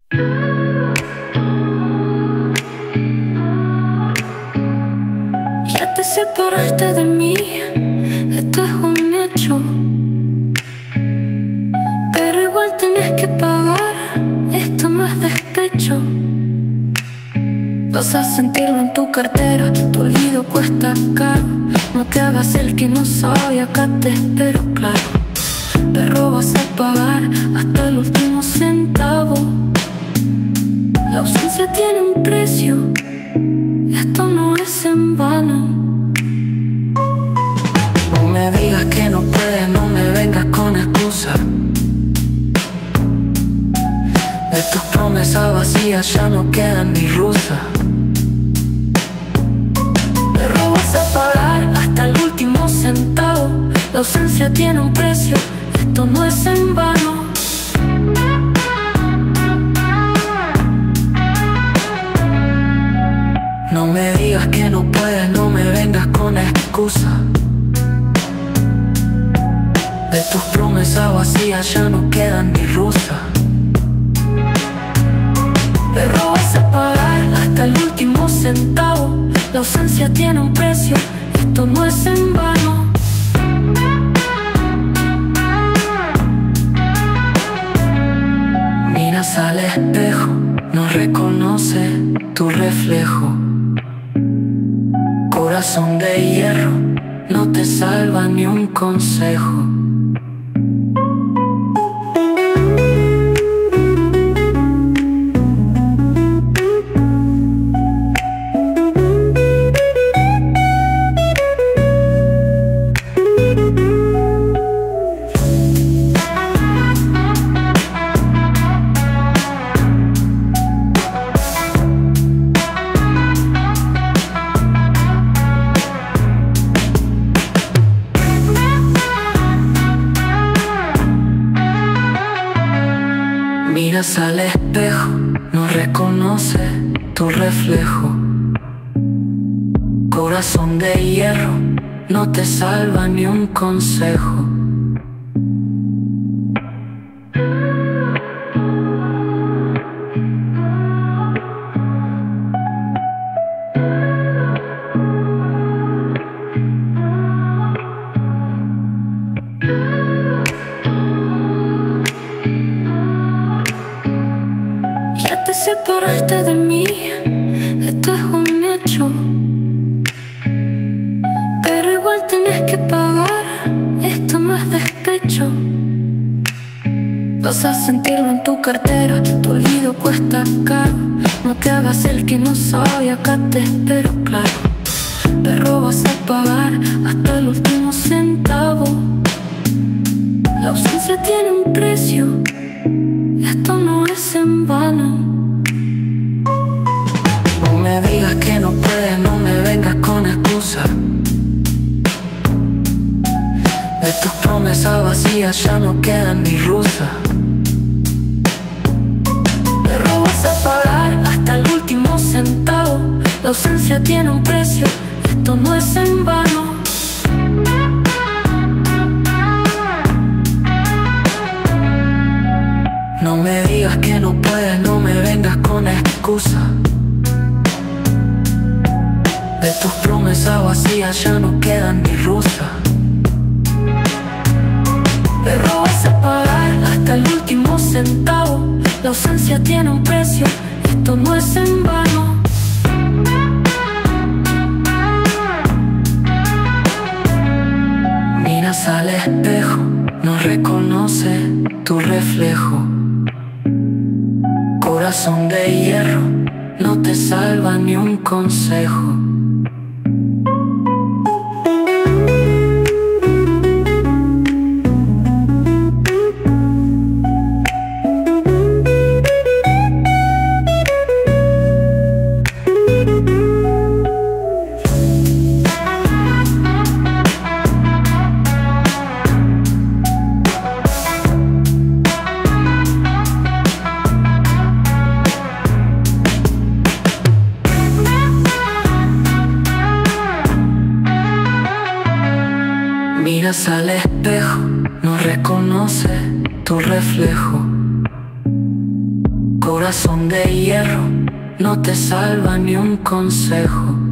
Ya te separaste de mí, esto es un hecho, pero igual tenés que pagar, esto no es despecho. Vas a sentirlo en tu cartera, tu olvido cuesta caro. No te hagas el que no sabe, acá te espero, claro. Pero vas a pagar hasta el último centavo. La ausencia tiene un precio, esto no es en vano. No me digas que no puedes, no me vengas con excusas. De tus promesas vacías ya no quedan ni rusas. Pero vas a pagar hasta el último centavo. La ausencia tiene un precio, esto no es en vano. No me digas que no puedes, no me vengas con excusas. De tus promesas vacías ya no quedan ni rusas. Pero vas a pagar hasta el último centavo. La ausencia tiene un precio, esto no es en vano. Miras al espejo, no reconoce tu reflejo. Corazón de hierro, no te salva ni un consejo. Miras al espejo, no reconoce tu reflejo. Corazón de hierro, no te salva ni un consejo. Te separaste de mí, esto es un hecho, pero igual tenés que pagar, esto no es despecho. Vas a sentirlo en tu cartera, tu olvido cuesta caro. No te hagas el que no sabe, acá te espero, claro. Pero vas a pagar hasta el último centavo. La ausencia tiene un precio, esto no es en vano. No me digas que no puedes, no me vengas con excusas. De tus promesas vacías ya no quedan ni rusas. Pero vas a pagar hasta el último centavo. La ausencia tiene un precio, esto no es en vano. No me digas que no puedes, no me vengas con excusas. De tus promesas vacías ya no quedan ni rusas. Pero vas a pagar hasta el último centavo. La ausencia tiene un precio, esto no es en vano. Miras al espejo, no reconoce tu reflejo. Corazón de hierro, no te salva ni un consejo. Miras al espejo, no reconoce tu reflejo. Corazón corazón de hierro no te salva ni un consejo.